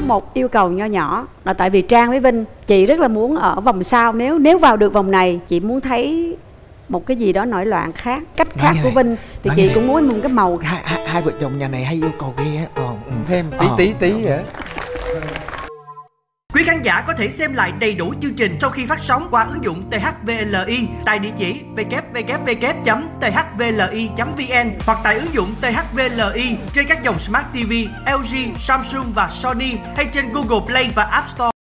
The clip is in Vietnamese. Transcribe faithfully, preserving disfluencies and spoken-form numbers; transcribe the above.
một yêu cầu nho nhỏ là tại vì Trang với Vinh, chị rất là muốn ở vòng sau, nếu nếu vào được vòng này chị muốn thấy một cái gì đó nổi loạn khác, cách khác của Vinh thì chị cũng muốn một cái màu. Hai, hai, hai vợ chồng nhà này hay yêu cầu ghê á. Ờ, ừ. Thêm tí ờ, tí tí vậy. Quý khán giả có thể xem lại đầy đủ chương trình sau khi phát sóng qua ứng dụng tê hát vê lờ i tại địa chỉ w w w chấm t h v l i chấm v n hoặc tại ứng dụng tê hát vê lờ i trên các dòng Smart ti vi, lờ giê, Samsung và Sony hay trên Google Play và App Store.